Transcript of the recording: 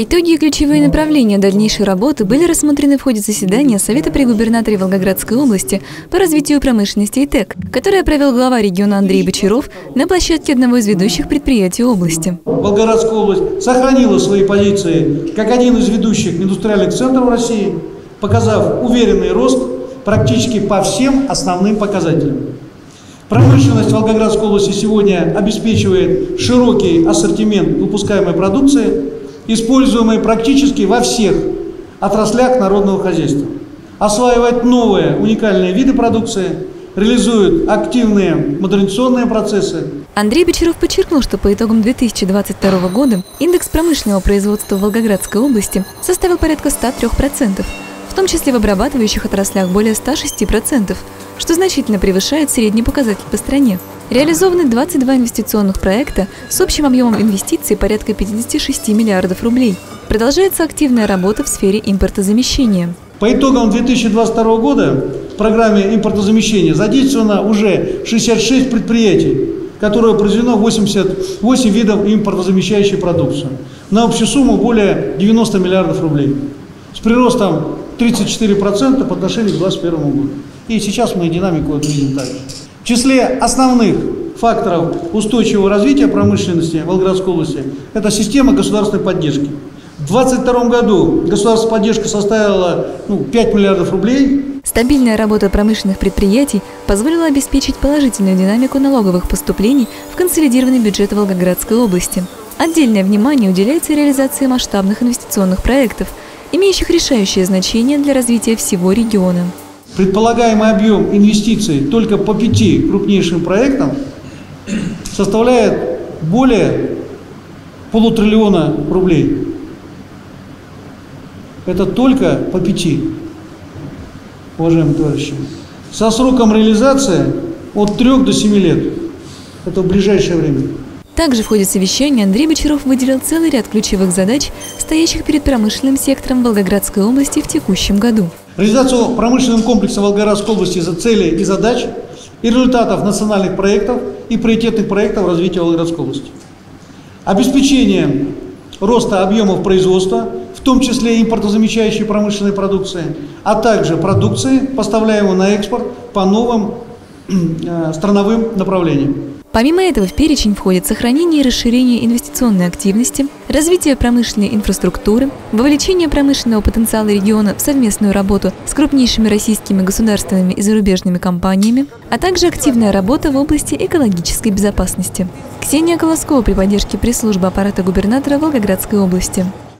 Итоги и ключевые направления дальнейшей работы были рассмотрены в ходе заседания Совета при губернаторе Волгоградской области по развитию промышленности и ТЭК, которое провел глава региона Андрей Бочаров на площадке одного из ведущих предприятий области. Волгоградская область сохранила свои позиции как один из ведущих индустриальных центров России, показав уверенный рост практически по всем основным показателям. Промышленность Волгоградской области сегодня обеспечивает широкий ассортимент выпускаемой продукции, используемой практически во всех отраслях народного хозяйства. Осваивает новые уникальные виды продукции, реализует активные модернизационные процессы. Андрей Бочаров подчеркнул, что по итогам 2022 года индекс промышленного производства в Волгоградской области составил порядка 103%, в том числе в обрабатывающих отраслях более 106%, что значительно превышает средний показатель по стране. Реализованы 22 инвестиционных проекта с общим объемом инвестиций порядка 56 миллиардов рублей. Продолжается активная работа в сфере импортозамещения. По итогам 2022 года в программе импортозамещения задействовано уже 66 предприятий, которые произведено 88 видов импортозамещающей продукции на общую сумму более 90 миллиардов рублей с приростом 34% по отношению к 2021 году. И сейчас мы динамику эту видим также. В числе основных факторов устойчивого развития промышленности Волгоградской области – это система государственной поддержки. В 2022 году государственная поддержка составила 5 миллиардов рублей. Стабильная работа промышленных предприятий позволила обеспечить положительную динамику налоговых поступлений в консолидированный бюджет Волгоградской области. Отдельное внимание уделяется реализации масштабных инвестиционных проектов, имеющих решающее значение для развития всего региона. Предполагаемый объем инвестиций только по 5 крупнейшим проектам составляет более полутриллиона рублей. Это только по 5, уважаемые товарищи. Со сроком реализации от 3 до 7 лет. Это в ближайшее время. Также в ходе совещания Андрей Бочаров выделил целый ряд ключевых задач, стоящих перед промышленным сектором Волгоградской области в текущем году. Реализацию промышленным комплексом Волгоградской области за целей и задач и результатов национальных проектов и приоритетных проектов развития Волгоградской области. Обеспечение роста объемов производства, в том числе импортозамещающей промышленной продукции, а также продукции, поставляемой на экспорт по новым страновым направлениям. Помимо этого в перечень входит сохранение и расширение инвестиционной активности, развитие промышленной инфраструктуры, вовлечение промышленного потенциала региона в совместную работу с крупнейшими российскими государственными и зарубежными компаниями, а также активная работа в области экологической безопасности. Ксения Колоскова при поддержке пресс-службы аппарата губернатора Волгоградской области.